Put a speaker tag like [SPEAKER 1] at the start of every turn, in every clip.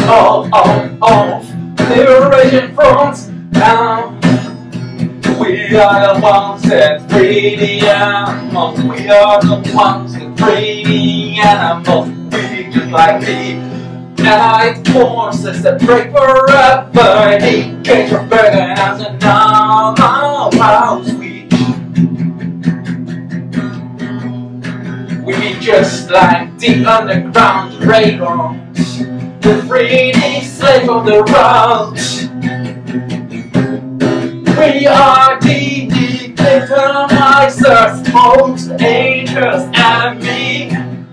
[SPEAKER 1] liberation fronts down. We are the ones that free the animals. We are the ones that free the animals. We just like the Allied forces that break forever. He came from burden as a normal switch. We just like the underground railroads. The free the slave on the roads. We are the victimizers, most dangerous enemy.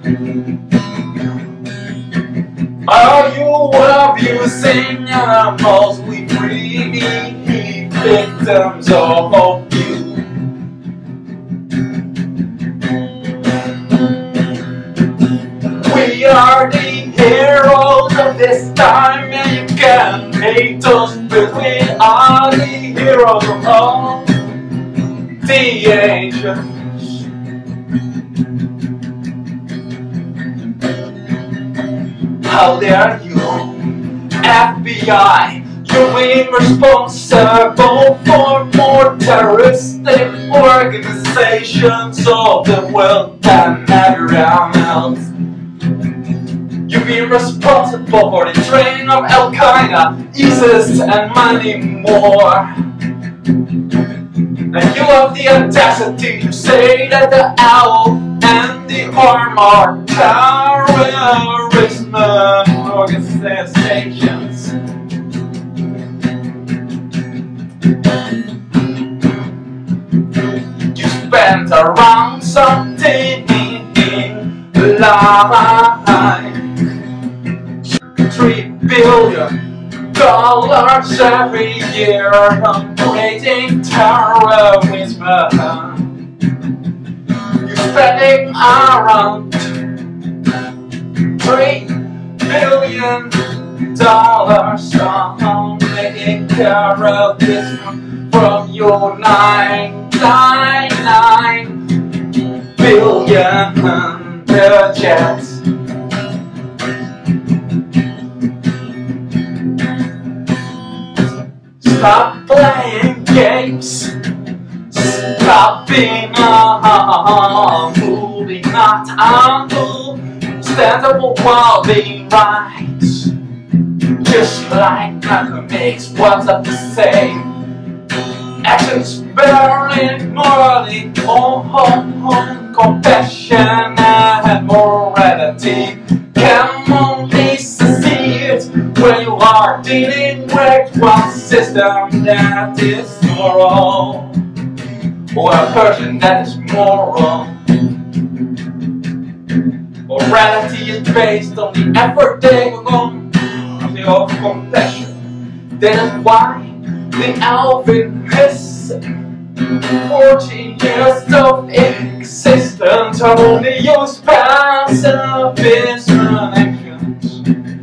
[SPEAKER 1] Are you abusing animals? We free the victims of you. We are the heroes of this time, and you can hate us, but we are the heroes of all the ages. How dare you, FBI? You're irresponsible for more terroristic organizations of the world than everyone else. You've been responsible for the training of Al-Qaeda, ISIS, and many more. And you have the audacity to say that the ALF and the ARM are terrorism organizations. You spent around something like $3 billion every year on creating terrorism. You're spending around $3 billion on making terrorism from your 999 billion budget. Stop playing games. Stop being a movie, not a fool. Stand up for quality rights. Just like Malcolm X was up to say. Actions bearing morally, compassion and morality can only succeed when you are dealing with one system that is moral, or a person that is moral. Morality is based on the effort taken on of compassion. That is why the ALF has 14 years of existence only use pacifist actions.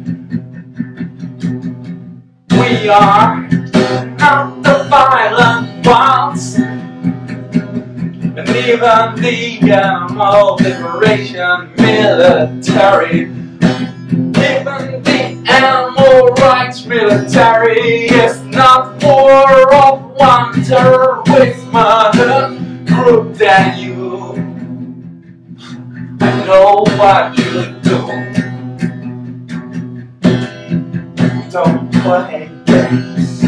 [SPEAKER 1] We are not the violent ones, and even the animal liberation military, even the animal rights military is not more of one terrorist group than you. I know what you do. Don't play games.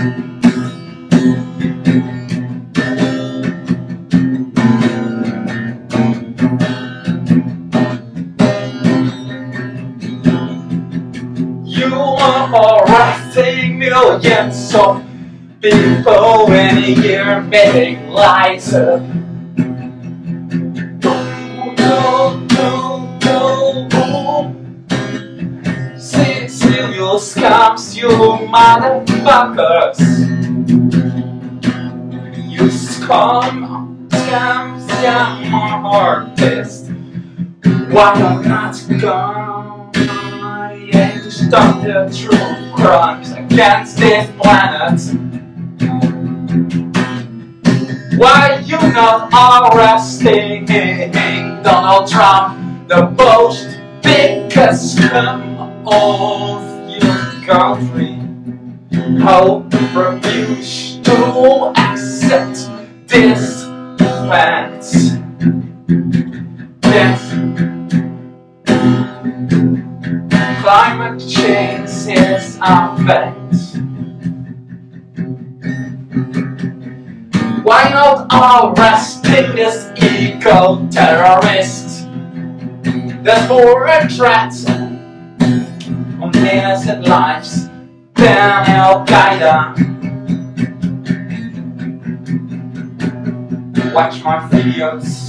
[SPEAKER 1] You are arresting millions of people in a year, making lights up. Still you scums, you motherfuckers. You scams, young artists. Why not gone? To stop the true crimes against this planet. Why you not arresting Donald Trump, the most biggest scum of your country, how refuse to accept this fact that climate change is a fact. Why not arresting this eco-terrorist? There's more a threat on innocent lives than Al-Qaeda. Watch my videos.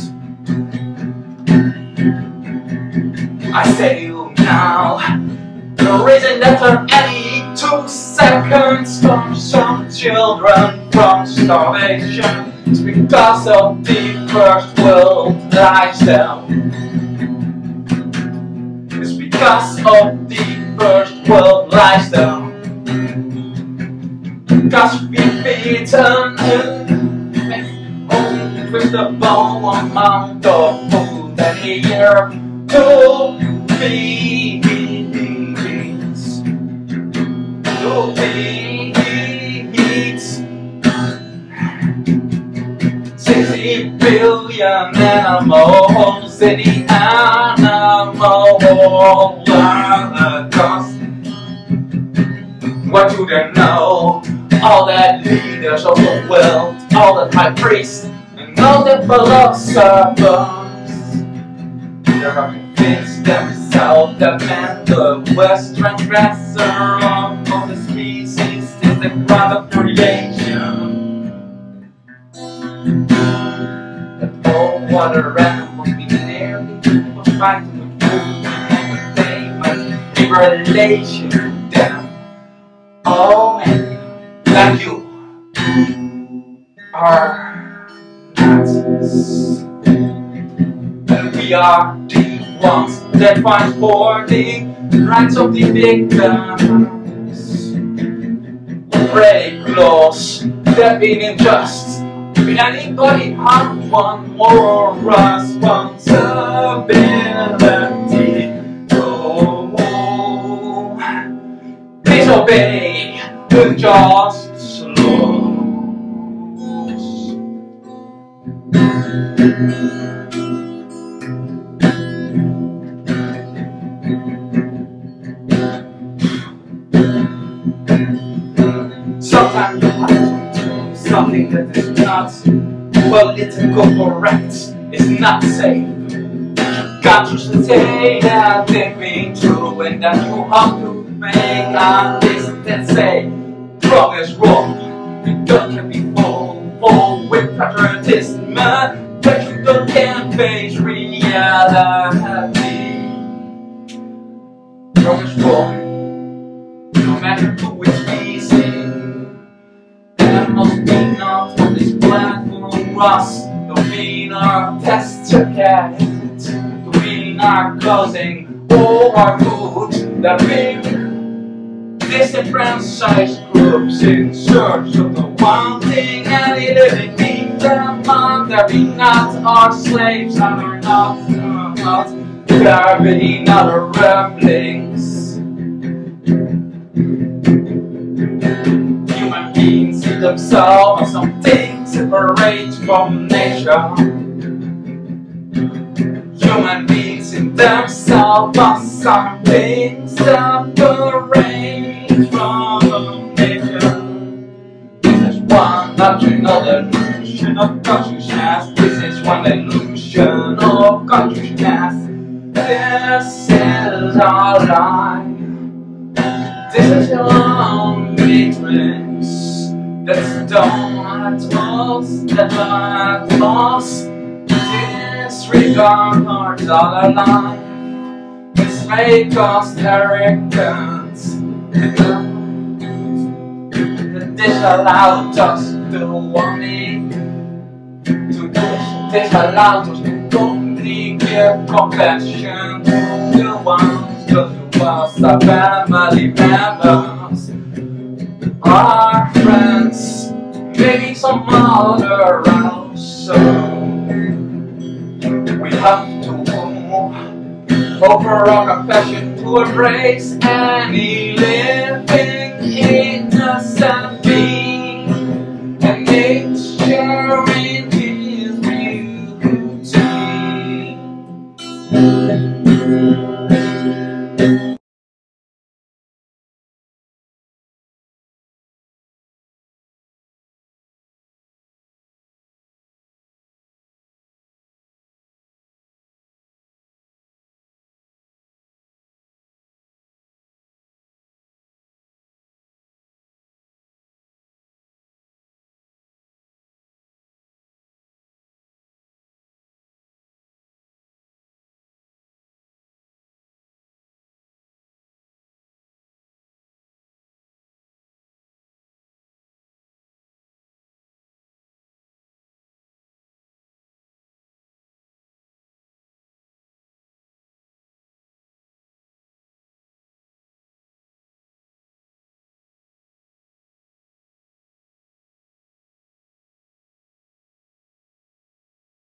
[SPEAKER 1] I say you now. The reason that for any 2 seconds from some children from starvation is because of the first world lifestyle. It's because of the first world lifestyle. Because we've beaten only with the bone amount of food that a year to feed. 60 billion animals in the animal holocaust. What do they know? All the leaders of the world, all the high priests, and all the philosophers, they're convinced themselves that man, the worst transgressor of all the species, is the god of creation. That all water animals be nearly people fighting with food and entertainment in relation to them. Oh man, like you are Nazis, and we are the ones that fight for the rights of the victims. We break laws that being unjust. Will anybody have one more responsibility? Oh, disobey the just laws. Sometimes you have to do something that is not political correct, is not safe. You got to say that they've been true, and that you have to make a list that say wrong is wrong. You don't be full with patriotism, but you don't can face reality. Wrong is wrong, no matter who is facing. There must be not on this planet for us. The winner test to get it. The winner causing all our food. That we disenfranchised groups in search of the one thing, and it living in them. There be not our slaves, and we're not. There be not our ramblings. Human beings see themselves as something separate from nature. Human beings in themselves as something separate from nature. This is one doctrinal illusion of consciousness. This is one illusion of consciousness. This is our life. This is your own matrix. That's don't at us. Disregard our dollar line. This make us arrogant. This allowed us to only to this allowed us to only give compassion to the ones who was our family members, our friends, maybe some other else. So we have to over our compassion to embrace any living